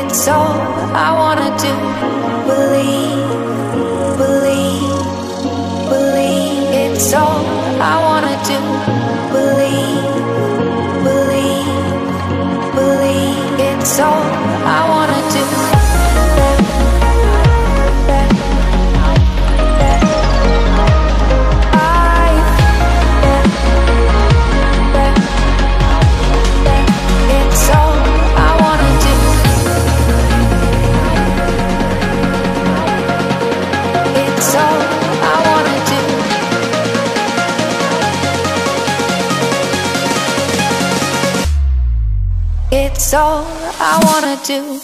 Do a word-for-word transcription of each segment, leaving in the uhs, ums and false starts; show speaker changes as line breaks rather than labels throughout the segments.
It's all I wanna do. Believe, believe, believe. It's all I wanna do. Believe, believe, believe. It's all I wanna do. It's all I wanna do.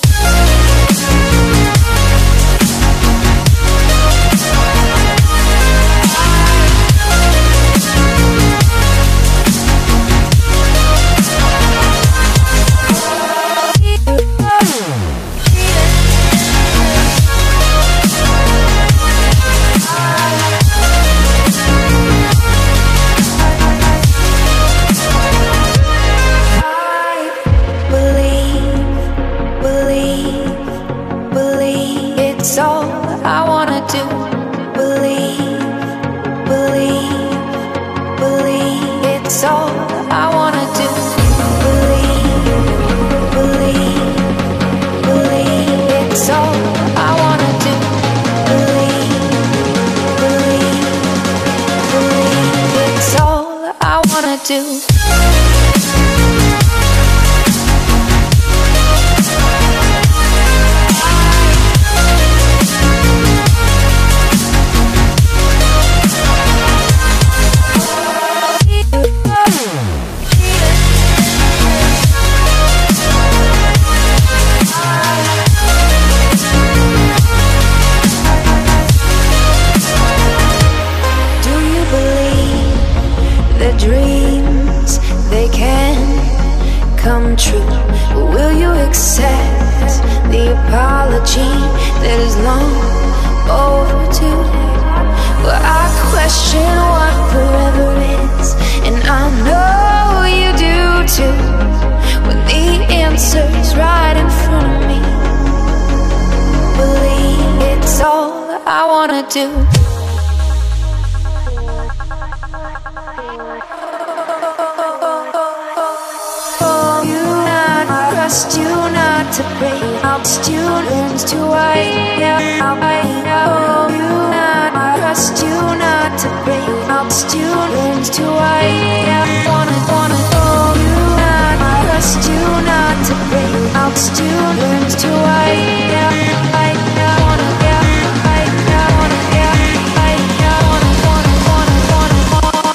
It's all I wanna do. Believe, believe, believe. It's all I wanna do. Believe, believe, believe. It's all I wanna do. Believe, believe, believe. It's all I wanna do. Dreams, they can come true. But will you accept the apology that is long overdue? Well, I question what forever is, and I know you do too. When the answer's right in front of me, believe it's all I wanna do. Trust you not to break. I'll trust you learns to wait. Yeah, I know you not. Trust you not to break. I'll trust you learns to wait. Yeah, wanna, wanna know you not. Trust you not to break. I'll trust you learns to wait. Yeah, I wanna, yeah, I wanna, yeah, I wanna, wanna, wanna, wanna, wanna.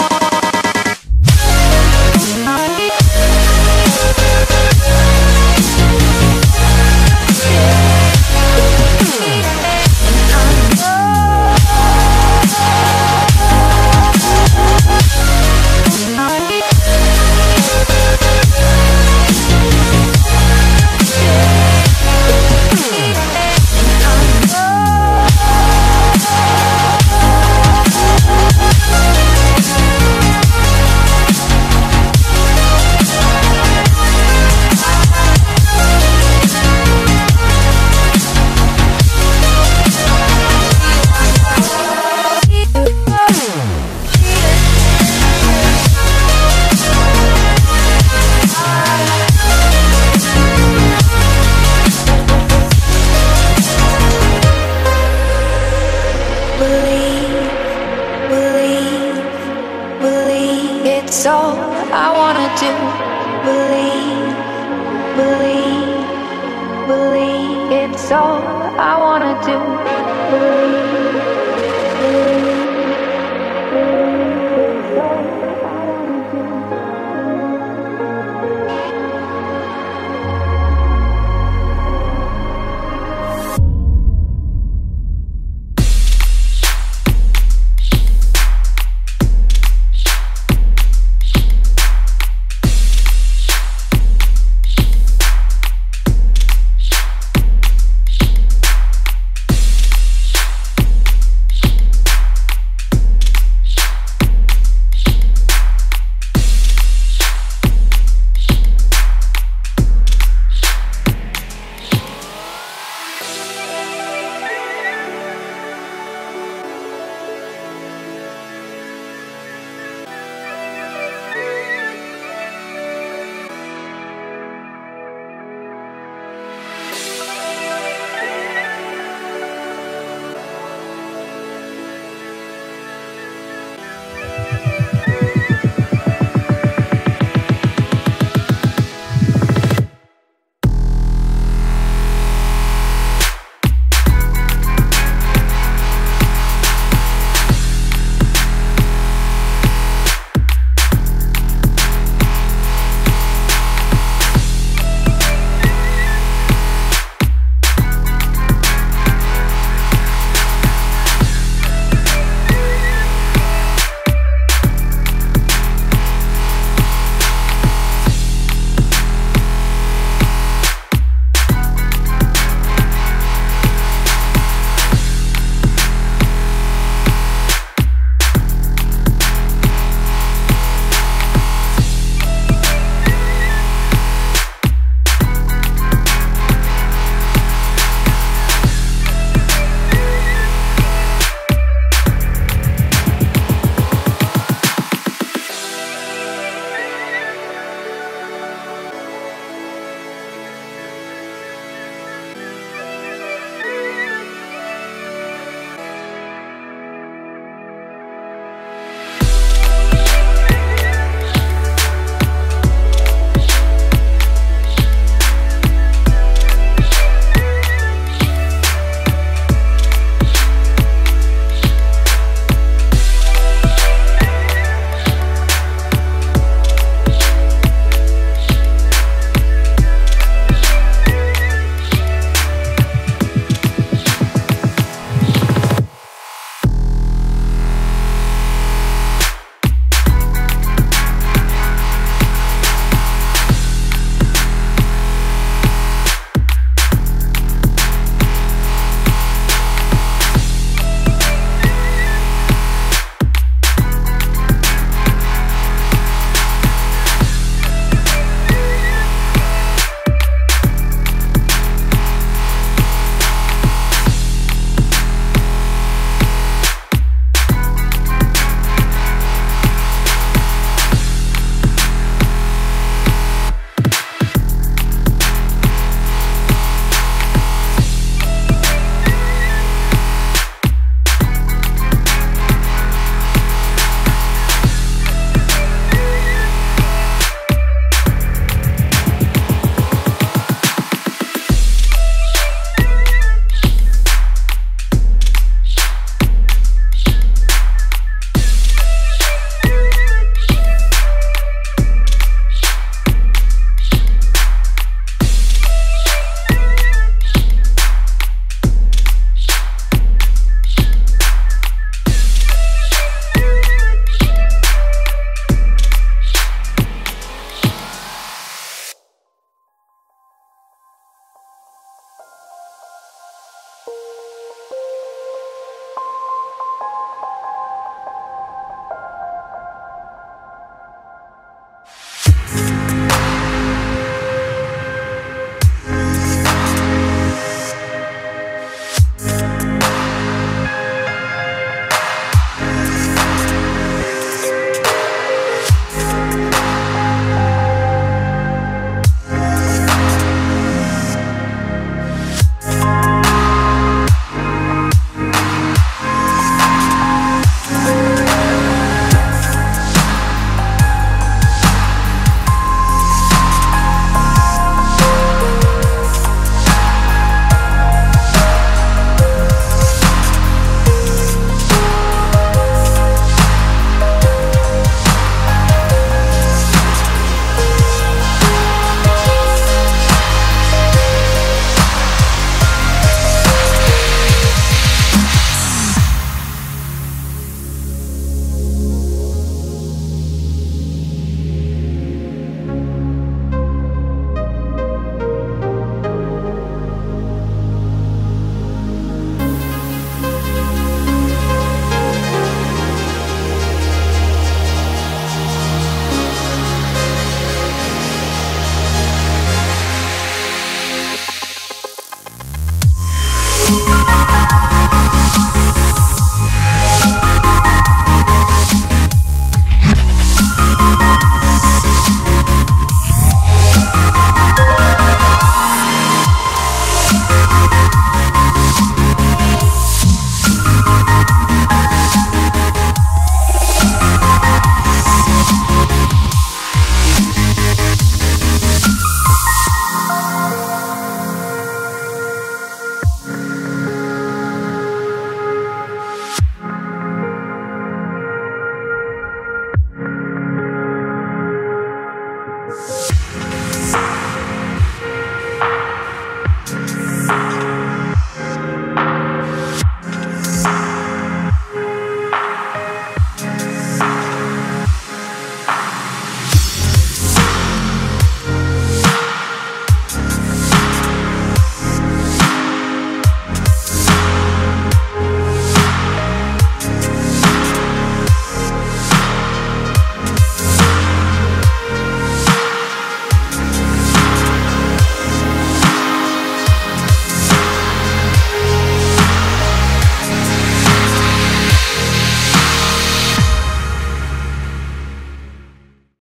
It's all I wanna do. Believe, believe, believe. It's all I wanna do. Believe, believe, believe. It's all I wanna do. you.